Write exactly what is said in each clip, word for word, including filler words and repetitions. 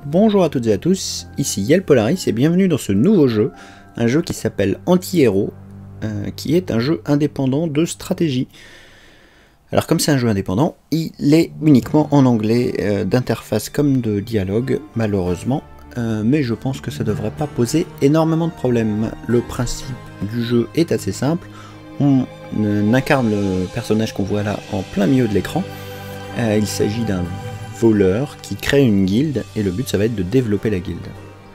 Bonjour à toutes et à tous, ici Yel Polaris et bienvenue dans ce nouveau jeu, un jeu qui s'appelle Anti-Héros, euh, qui est un jeu indépendant de stratégie. Alors comme c'est un jeu indépendant, il est uniquement en anglais, euh, d'interface comme de dialogue, malheureusement, euh, mais je pense que ça ne devrait pas poser énormément de problèmes. Le principe du jeu est assez simple, on euh, incarne le personnage qu'on voit là en plein milieu de l'écran, euh, il s'agit d'un voleur qui crée une guilde et le but ça va être de développer la guilde.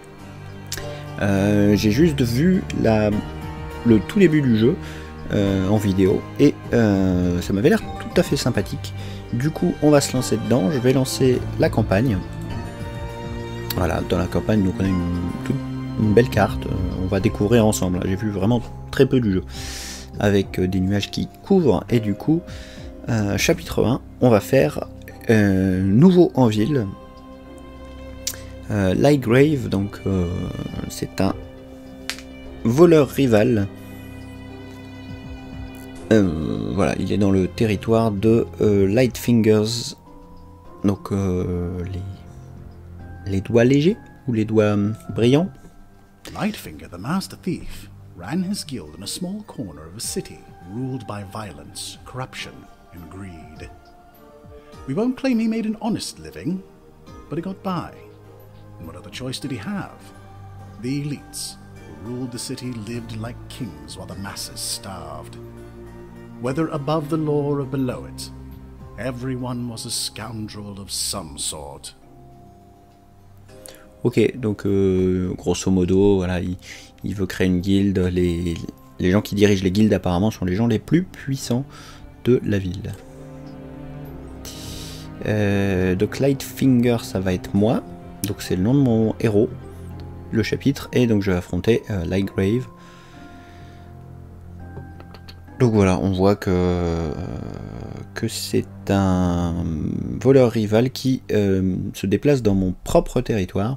Euh, J'ai juste vu la, le tout début du jeu euh, en vidéo et euh, ça m'avait l'air tout à fait sympathique. Du coup on va se lancer dedans, je vais lancer la campagne. Voilà, dans la campagne donc on a une, toute, une belle carte, on va découvrir ensemble. J'ai vu vraiment très peu du jeu avec des nuages qui couvrent et du coup euh, chapitre un on va faire Euh, nouveau en ville, euh, Lightgrave, donc euh, c'est un voleur rival. Euh, voilà, il est dans le territoire de euh, Lightfingers, donc euh, les, les doigts légers ou les doigts brillants. Lightfinger, the master thief, ran his guild in a small corner of a city ruled by violence, corruption, and greed. We won't claim he made an honest living, but he got by. And what other choice did he have? The elites, who ruled the city, lived like kings while the masses starved. Whether above the law or below it, everyone was a scoundrel of some sort. Ok, donc euh, grosso modo, voilà, il, il veut créer une guilde. Les, les gens qui dirigent les guildes apparemment sont les gens les plus puissants de la ville. Euh, donc Lightfinger ça va être moi, donc c'est le nom de mon héros, le chapitre, et donc je vais affronter euh, Lightgrave. Donc voilà, on voit que, euh, que c'est un voleur rival qui euh, se déplace dans mon propre territoire.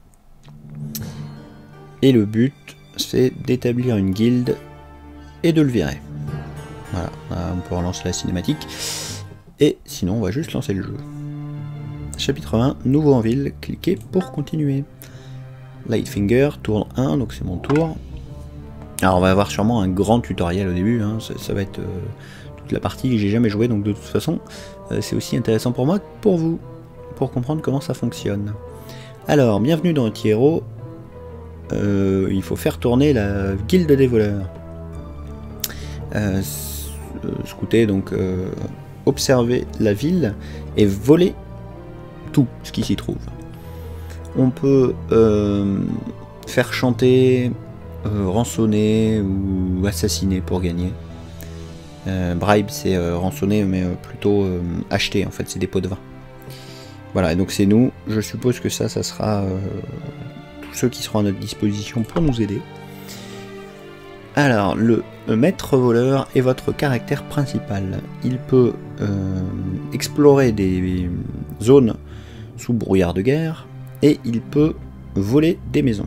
Et le but c'est d'établir une guilde et de le virer. Voilà, on peut relancer la cinématique. Et sinon, on va juste lancer le jeu. Chapitre un, nouveau en ville, cliquez pour continuer. Lightfinger, tour un, donc c'est mon tour. Alors on va avoir sûrement un grand tutoriel au début, hein. ça, ça va être euh, toute la partie que j'ai jamais joué, donc de toute façon, euh, c'est aussi intéressant pour moi que pour vous, pour comprendre comment ça fonctionne. Alors, bienvenue dans Anti-Héros. Euh, il faut faire tourner la guilde des voleurs. Euh, scouter, donc... Euh, observer la ville et voler tout ce qui s'y trouve. On peut euh, faire chanter, euh, rançonner ou assassiner pour gagner. Euh, bribe c'est euh, rançonner mais euh, plutôt euh, acheter, en fait c'est des pots de vin. Voilà, et donc c'est nous, je suppose que ça, ça sera euh, tous ceux qui seront à notre disposition pour nous aider. Alors, le maître voleur est votre caractère principal. Il peut euh, explorer des zones sous brouillard de guerre et il peut voler des maisons.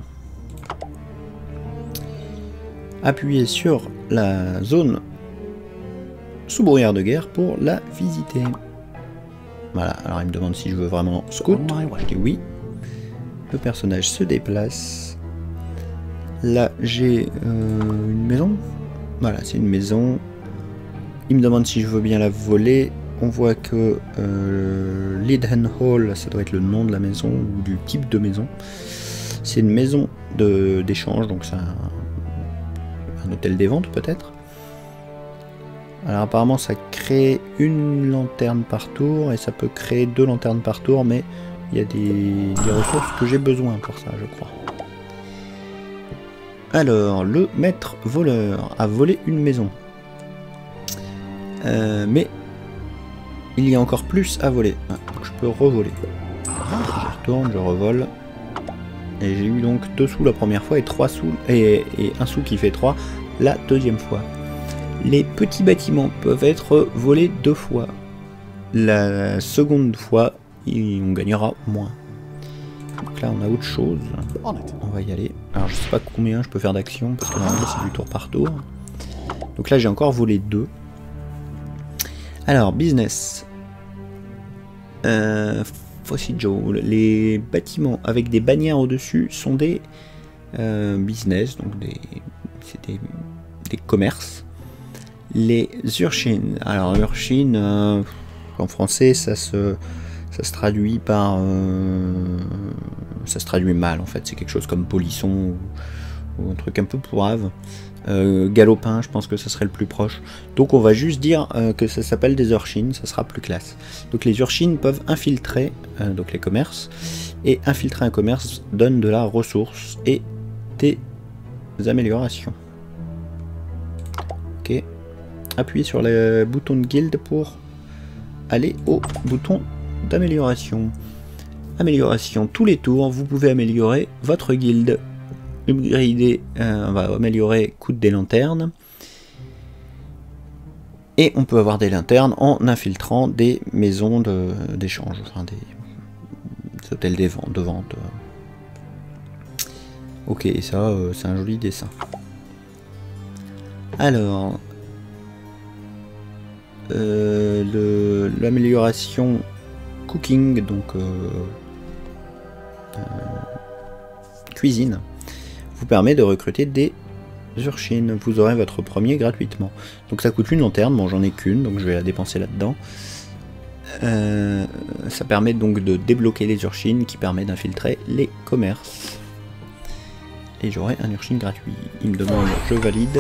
Appuyez sur la zone sous brouillard de guerre pour la visiter. Voilà, alors il me demande si je veux vraiment scout. Je dis oui. Le personnage se déplace. Là, j'ai euh, une maison. Voilà, c'est une maison. Il me demande si je veux bien la voler. On voit que euh, Leaden Hall, ça doit être le nom de la maison ou du type de maison. C'est une maison d'échange, donc c'est un, un hôtel des ventes peut-être. Alors apparemment, ça crée une lanterne par tour et ça peut créer deux lanternes par tour, mais il y a des, des ressources que j'ai besoin pour ça, je crois. Alors, le maître voleur a volé une maison. Euh, mais il y a encore plus à voler. Ah, donc je peux revoler. Je retourne, je revole. Et j'ai eu donc deux sous la première fois et trois sous et, et un sou qui fait trois la deuxième fois. Les petits bâtiments peuvent être volés deux fois. La seconde fois, on gagnera moins. Donc là on a autre chose, on va y aller. Alors je sais pas combien je peux faire d'action parce que normalement c'est du tour par tour. Donc là j'ai encore volé deux. Alors business. Euh, Fosijo. Les bâtiments avec des bannières au-dessus sont des euh, business, donc des, c'est des, des commerces. Les urchines. Alors urchine, euh, en français, ça se, ça se traduit par, euh, ça se traduit mal en fait. C'est quelque chose comme polisson ou, ou un truc un peu pourrave. Euh, galopin, je pense que ça serait le plus proche. Donc on va juste dire euh, que ça s'appelle des urchines, ça sera plus classe. Donc les urchines peuvent infiltrer euh, donc les commerces, et infiltrer un commerce donne de la ressource et des améliorations. Ok. Appuyez sur le bouton de guilde pour aller au bouton d'amélioration. Amélioration. Tous les tours, vous pouvez améliorer votre guilde. Upgrader, euh, on va améliorer coût des lanternes. Et on peut avoir des lanternes en infiltrant des maisons d'échange, enfin des, des hôtels de vente. De vente. Ok, et ça, euh, c'est un joli dessin. Alors, euh, l'amélioration cooking, donc euh, euh, cuisine, vous permet de recruter des urchines. Vous aurez votre premier gratuitement. Donc ça coûte une lanterne, bon j'en ai qu'une, donc je vais la dépenser là-dedans. Euh, ça permet donc de débloquer les urchines qui permet d'infiltrer les commerces. Et j'aurai un urchine gratuit. Il me demande, je valide.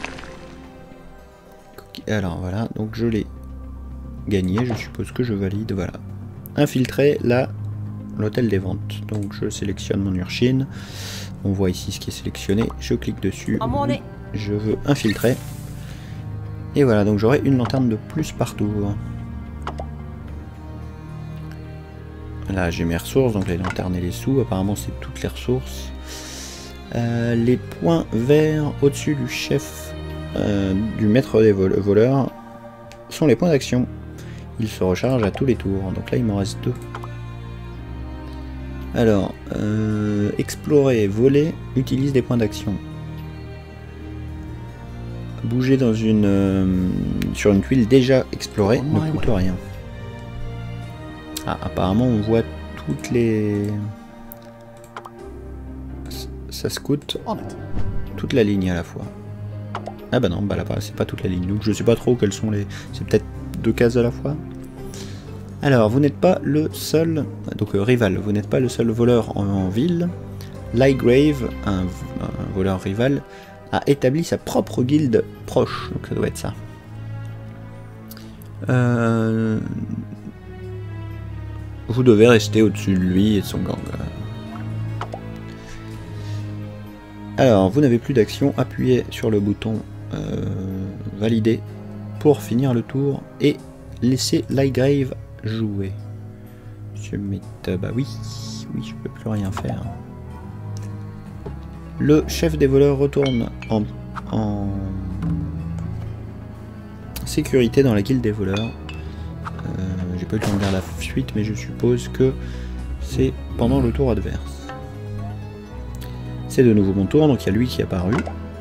Alors voilà, donc je l'ai gagné, je suppose que je valide, voilà. Infiltrer la l'hôtel des ventes. Donc je sélectionne mon urchine. On voit ici ce qui est sélectionné. Je clique dessus. Je veux infiltrer. Et voilà, donc j'aurai une lanterne de plus partout. Là j'ai mes ressources, donc les lanternes et les sous. Apparemment c'est toutes les ressources. Euh, les points verts au-dessus du chef, euh, du maître des vol voleurs, sont les points d'action. Ils se rechargent à tous les tours. Donc là il m'en reste deux. Alors, euh, explorer, voler, utilise des points d'action. Bouger dans une euh, sur une tuile déjà explorée ne coûte rien. Ah, apparemment on voit toutes les... Ça se coûte toute la ligne à la fois. Ah bah non, bah là c'est pas toute la ligne. Donc je sais pas trop quelles sont les... C'est peut-être deux cases à la fois. Alors, vous n'êtes pas le seul, donc euh, rival, vous n'êtes pas le seul voleur en, en ville. Lygrave, un, un voleur rival, a établi sa propre guilde proche, donc ça doit être ça. Euh, vous devez rester au-dessus de lui et de son gang. Alors, vous n'avez plus d'action, appuyez sur le bouton euh, valider pour finir le tour et laissez Lygrave jouer. Je mets... Bah oui, oui, je peux plus rien faire. Le chef des voleurs retourne en, en sécurité dans la guilde des voleurs. Euh, J'ai pas eu le temps de lire la suite, mais je suppose que c'est pendant le tour adverse. C'est de nouveau mon tour, donc il y a lui qui est apparu.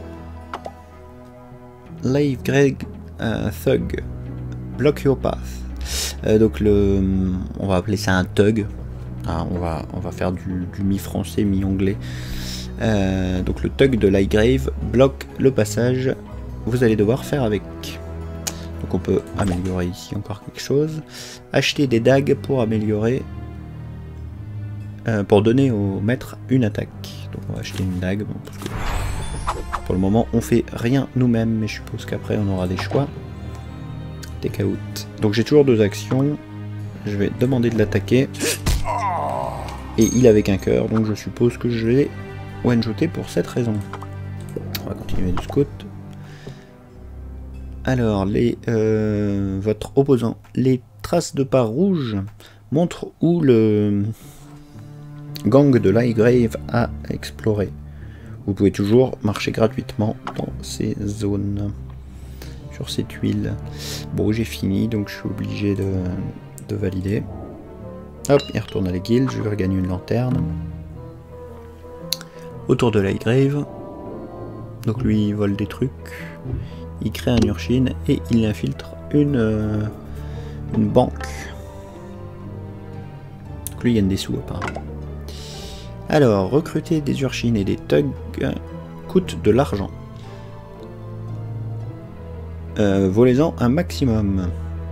Live Greg uh, Thug, block your path. Euh, donc le, on va appeler ça un thug. Ah, on va, on va faire du, du mi-français, mi-anglais. Euh, donc le thug de Lygrave bloque le passage. Vous allez devoir faire avec. Donc on peut améliorer ici encore quelque chose. Acheter des dagues pour améliorer, euh, pour donner au maître une attaque. Donc on va acheter une dague. Bon, parce que pour le moment on fait rien nous-mêmes, mais je suppose qu'après on aura des choix. Take out. Donc j'ai toujours deux actions. Je vais demander de l'attaquer. Et il avait qu'un cœur, donc je suppose que je vais one-shotter pour cette raison. On va continuer du scout. Alors, les, euh, votre opposant. Les traces de pas rouges montrent où le gang de Lygrave a exploré. Vous pouvez toujours marcher gratuitement dans ces zones. Sur ces tuiles. Bon, j'ai fini, donc je suis obligé de, de valider. Hop, il retourne à la guilde, je vais regagner une lanterne. Autour de Lygrave. Donc lui, il vole des trucs. Il crée un urchine et il infiltre une, euh, une banque. Donc lui il gagne des sous apparemment. Alors, recruter des urchines et des thugs coûte de l'argent. Euh, Volez-en un maximum.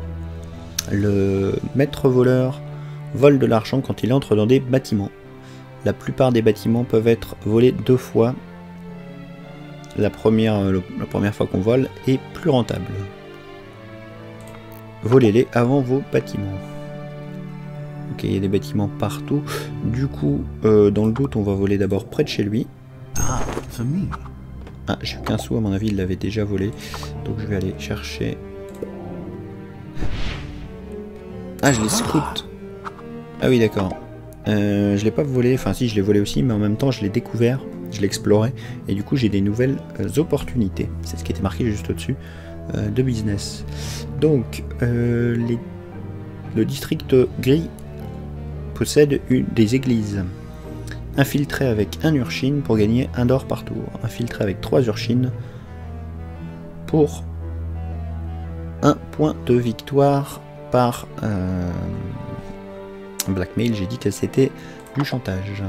Le maître voleur vole de l'argent quand il entre dans des bâtiments. La plupart des bâtiments peuvent être volés deux fois. La première, le, la première fois qu'on vole est plus rentable. Volez-les avant vos bâtiments. Ok, il y a des bâtiments partout. Du coup, euh, dans le doute, on va voler d'abord près de chez lui. Ah, for me. Ah, j'ai qu'un sou, à mon avis, il l'avait déjà volé. Donc je vais aller chercher... Ah, je les scoute. Ah oui, d'accord. Euh, je l'ai pas volé, enfin si, je l'ai volé aussi, mais en même temps, je l'ai découvert, je l'ai exploré, et du coup, j'ai des nouvelles euh, opportunités. C'est ce qui était marqué juste au-dessus, euh, de business. Donc, euh, les... le district gris possède une des églises. Infiltré avec un urchine pour gagner un d'or par tour. Infiltré avec trois urchines pour un point de victoire par euh, blackmail. J'ai dit que c'était du chantage.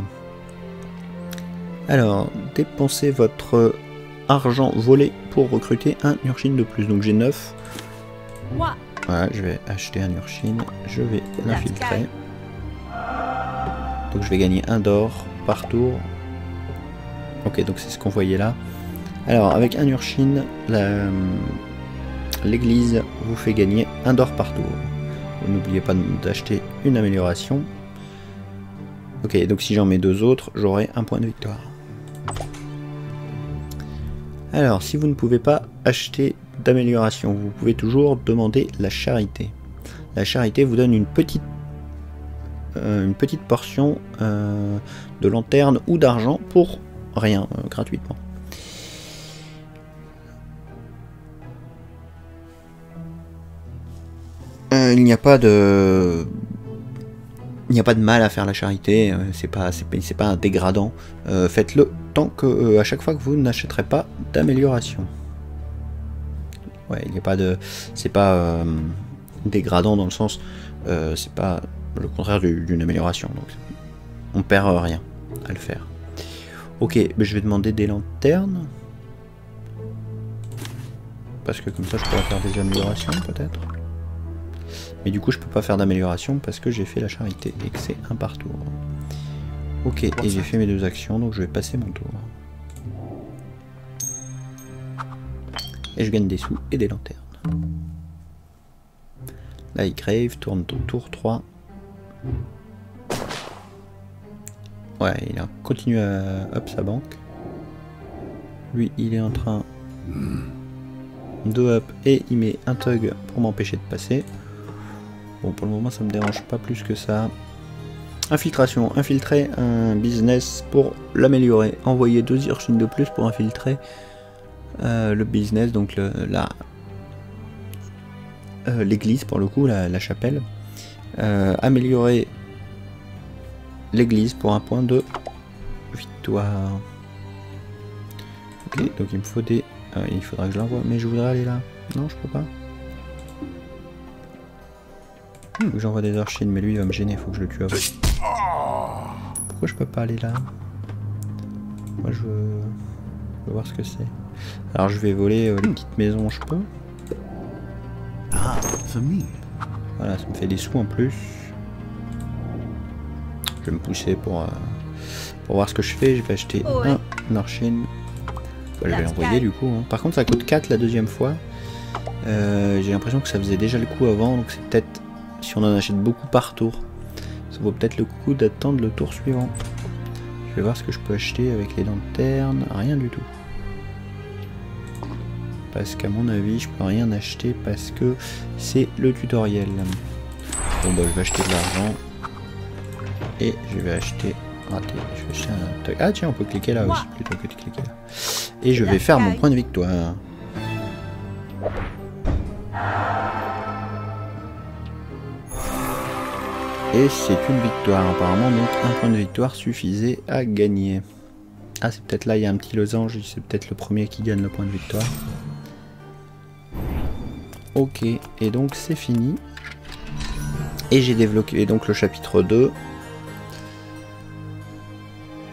Alors, dépensez votre argent volé pour recruter un urchine de plus. Donc j'ai neuf. Voilà, je vais acheter un urchine. Je vais l'infiltrer. Donc je vais gagner un d'or par tour. Ok, donc c'est ce qu'on voyait là. Alors, avec un urchine, l'église vous fait gagner un d'or par tour. N'oubliez pas d'acheter une amélioration. Ok, donc si j'en mets deux autres, j'aurai un point de victoire. Alors, si vous ne pouvez pas acheter d'amélioration, vous pouvez toujours demander la charité. La charité vous donne une petite Euh, une petite portion euh, de lanterne ou d'argent pour rien, euh, gratuitement. Euh, il n'y a pas de... Il n'y a pas de mal à faire la charité, euh, c'est pas, c'est pas, c'est pas un dégradant. Euh, Faites-le tant que, euh, à chaque fois que vous n'achèterez pas d'amélioration. Ouais, il n'y a pas de... C'est pas euh, dégradant dans le sens... Euh, c'est pas... le contraire d'une amélioration, donc on perd rien à le faire. Ok, mais je vais demander des lanternes. Parce que comme ça je pourrais faire des améliorations peut-être. Mais du coup je peux pas faire d'amélioration parce que j'ai fait la charité et que c'est un par tour. Ok, et j'ai fait mes deux actions, donc je vais passer mon tour. Et je gagne des sous et des lanternes. Là il crève, tourne au tour trois. Ouais, il a continué à up sa banque. Lui, il est en train de up et il met un thug pour m'empêcher de passer. Bon, pour le moment, ça me dérange pas plus que ça. Infiltration, infiltrer un business pour l'améliorer. Envoyer deux urchines de plus pour infiltrer euh, le business, donc le, la euh, l'église pour le coup, la, la chapelle. Euh, améliorer l'église pour un point de victoire. Ok, donc il me faut des... Euh, il faudra que je l'envoie, mais je voudrais aller là. Non, je peux pas. Hmm. J'envoie des urchines, mais lui il va me gêner, il faut que je le tue avant. Pourquoi je peux pas aller là? Moi je veux, je veux voir ce que c'est. Alors je vais voler euh, les petites maisons, je peux. Ah, for me. Voilà, ça me fait des sous en plus. Je vais me pousser pour, euh, pour voir ce que je fais. Je vais acheter oh ouais. un urchine. Bah, je vais l'envoyer du coup. Hein. Par contre, ça coûte quatre la deuxième fois. Euh, J'ai l'impression que ça faisait déjà le coup avant. Donc c'est peut-être, si on en achète beaucoup par tour, ça vaut peut-être le coup d'attendre le tour suivant. Je vais voir ce que je peux acheter avec les lanternes. Rien du tout. Parce qu'à mon avis, je peux rien acheter parce que c'est le tutoriel. Bon bah je vais acheter de l'argent. Et je vais acheter... Raté. Je vais acheter un... Ah tiens, on peut cliquer là aussi plutôt que de cliquer là. Et je vais faire mon point de victoire. Et c'est une victoire apparemment, donc un point de victoire suffisait à gagner. Ah c'est peut-être là, il y a un petit losange, c'est peut-être le premier qui gagne le point de victoire. Ok, et donc c'est fini. Et j'ai développé donc le chapitre deux.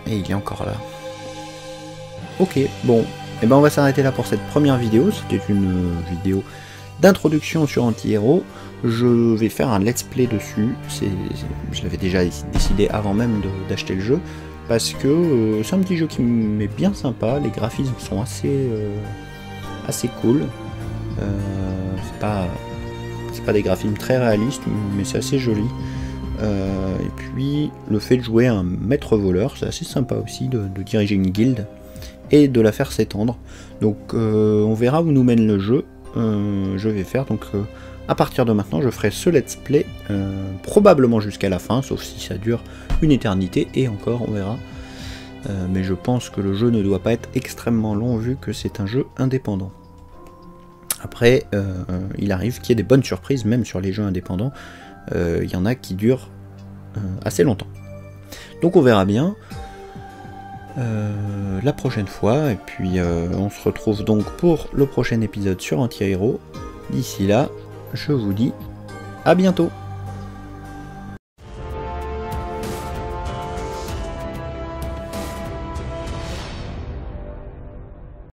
Et il est encore là. Ok, bon. Et ben on va s'arrêter là pour cette première vidéo. C'était une vidéo d'introduction sur Anti-Hero. Je vais faire un let's play dessus. C'est, je l'avais déjà décidé avant même d'acheter le jeu. Parce que euh, c'est un petit jeu qui m'est bien sympa. Les graphismes sont assez, euh, assez cool. Euh, c'est pas, c'est pas des graphismes très réalistes, mais c'est assez joli. Euh, et puis le fait de jouer un maître voleur, c'est assez sympa aussi de, de diriger une guilde et de la faire s'étendre. Donc euh, on verra où nous mène le jeu. Euh, je vais faire donc euh, à partir de maintenant je ferai ce let's play euh, probablement jusqu'à la fin, sauf si ça dure une éternité et encore on verra. Euh, mais je pense que le jeu ne doit pas être extrêmement long vu que c'est un jeu indépendant. Après euh, il arrive qu'il y ait des bonnes surprises même sur les jeux indépendants. Il euh, y en a qui durent euh, assez longtemps. Donc on verra bien euh, la prochaine fois. Et puis euh, on se retrouve donc pour le prochain épisode sur Anti-Hero. D'ici là, je vous dis à bientôt.